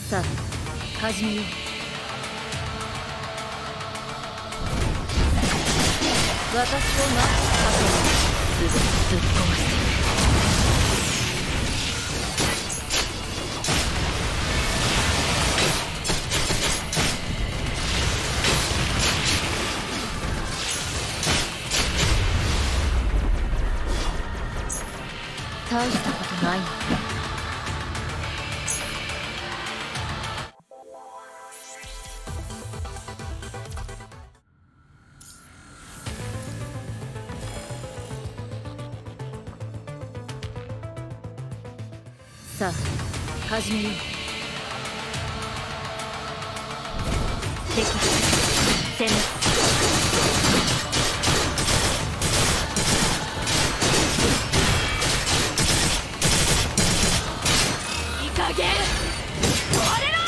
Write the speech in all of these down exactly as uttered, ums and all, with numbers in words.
さあ始めよう。私を待つ過去をぶっぶっ壊す。大したことないの。さあ始めよう。敵殲滅。いい加減終われろ。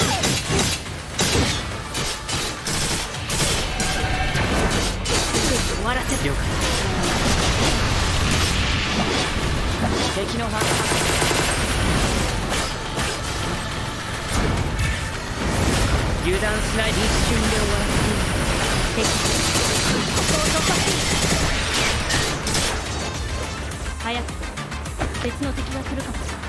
終わらせる。了解。敵の反撃。油断しないで一瞬で終わらせる。敵ここを突破する。早く別の敵が来るかもしれない。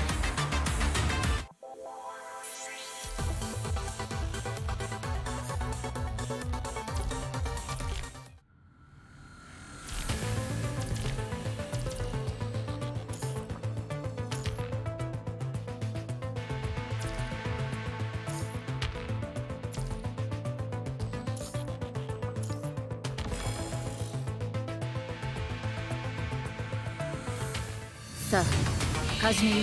さあ始めよう。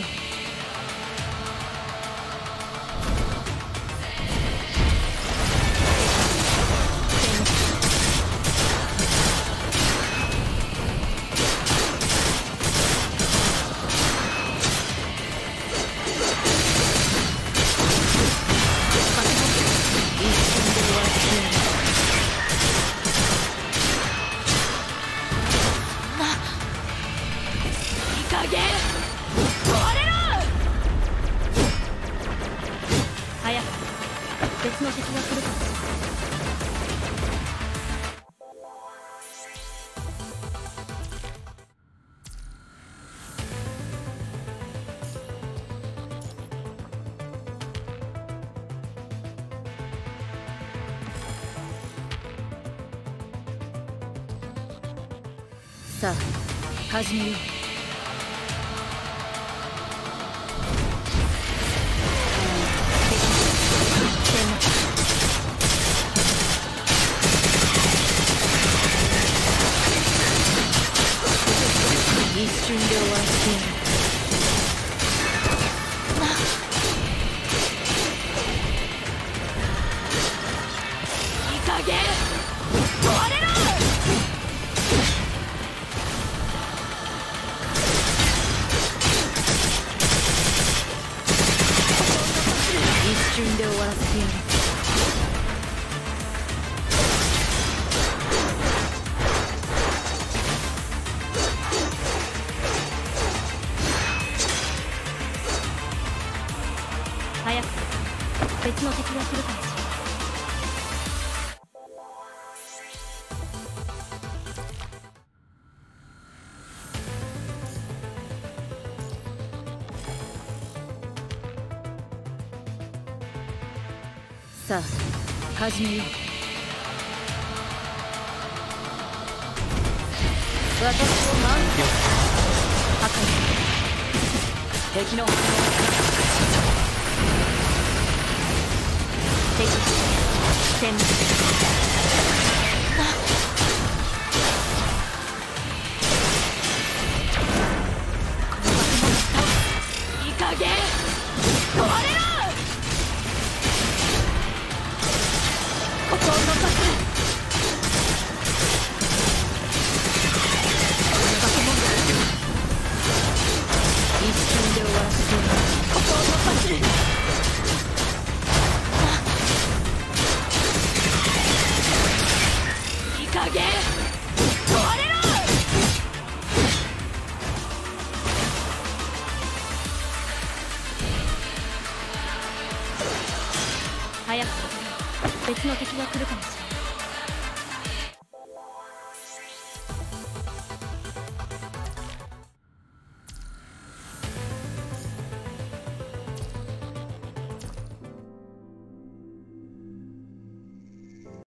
別の敵が来るかも。さあ始めよう。一瞬で終わらせる。いい加減終われろ。一瞬で終わらせてやる。早く別の敵が来るかもしれない。さあ始めよう。私を満足破壊。敵の敵殲滅。この化け物を倒す。いい加減終われろ。ここを突破する。この化け物を一瞬で終わらせてやる。ここを突破する。 早く別の敵が来るかもしれない。